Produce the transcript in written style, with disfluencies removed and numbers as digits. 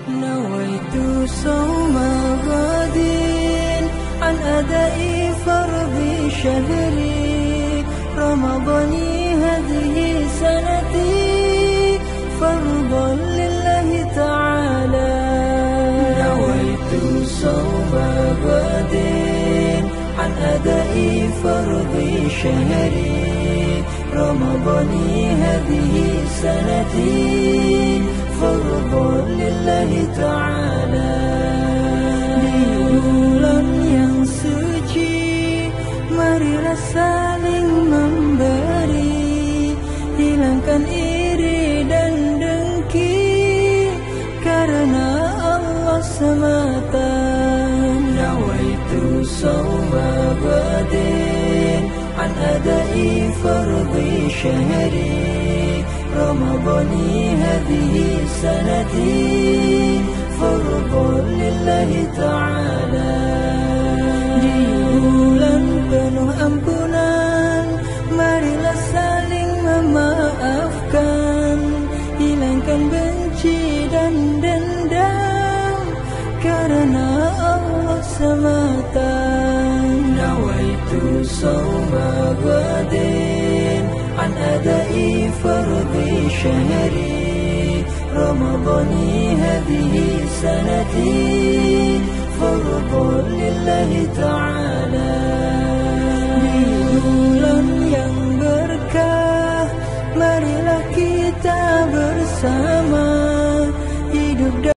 نويت صوم غد عن أداء فرض شهري رمضان هذه سنتي فرضا لله تعالى. نويت صوم غد عن أداء فرض شهري رمضان هذه سنتي فرضا لله تعالى. Di bulan yang suci, marilah saling memberi, hilangkan iri dan dengki, karena Allah semata. Nawaitu sawma ghadin an adai fardhi syahri Ramadani hadhihi sanati fardhan lillahi ta'ala. Di bulan penuh ampunan, marilah saling memaafkan, hilangkan benci dan dendam, karena Allah semata. Nawaitu sawma ghadin an adai fardhi syahri Ramadani hadhihi sanati fardhan lillahi ta'ala.